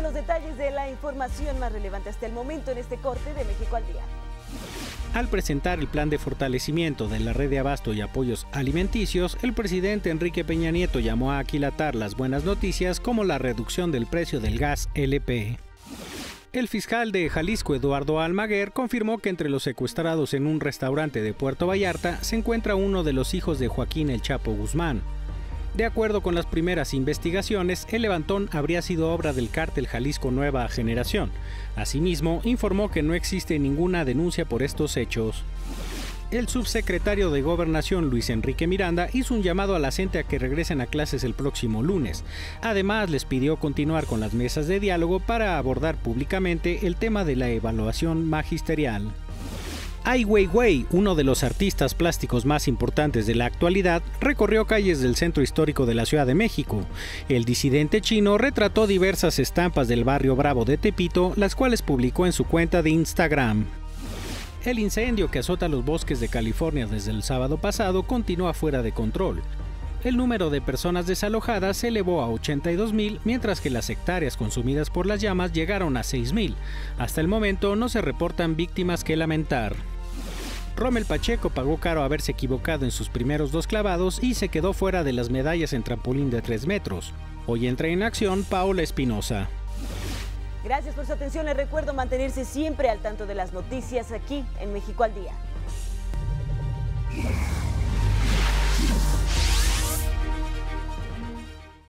los detalles de la información más relevante hasta el momento en este corte de México al Día. Al presentar el plan de fortalecimiento de la red de abasto y apoyos alimenticios, el presidente Enrique Peña Nieto llamó a aquilatar las buenas noticias como la reducción del precio del gas LP. El fiscal de Jalisco, Eduardo Almaguer, confirmó que entre los secuestrados en un restaurante de Puerto Vallarta se encuentra uno de los hijos de Joaquín El Chapo Guzmán. De acuerdo con las primeras investigaciones, el levantón habría sido obra del cártel Jalisco Nueva Generación. Asimismo, informó que no existe ninguna denuncia por estos hechos. El subsecretario de Gobernación, Luis Enrique Miranda, hizo un llamado a la gente a que regresen a clases el próximo lunes. Además, les pidió continuar con las mesas de diálogo para abordar públicamente el tema de la evaluación magisterial. Ai Weiwei, uno de los artistas plásticos más importantes de la actualidad, recorrió calles del centro histórico de la Ciudad de México. El disidente chino retrató diversas estampas del barrio Bravo de Tepito, las cuales publicó en su cuenta de Instagram. El incendio que azota los bosques de California desde el sábado pasado continúa fuera de control. El número de personas desalojadas se elevó a 82,000, mientras que las hectáreas consumidas por las llamas llegaron a 6,000. Hasta el momento no se reportan víctimas que lamentar. Rommel Pacheco pagó caro haberse equivocado en sus primeros 2 clavados y se quedó fuera de las medallas en trampolín de 3 metros. Hoy entra en acción Paola Espinosa. Gracias por su atención. Les recuerdo mantenerse siempre al tanto de las noticias aquí en México al Día.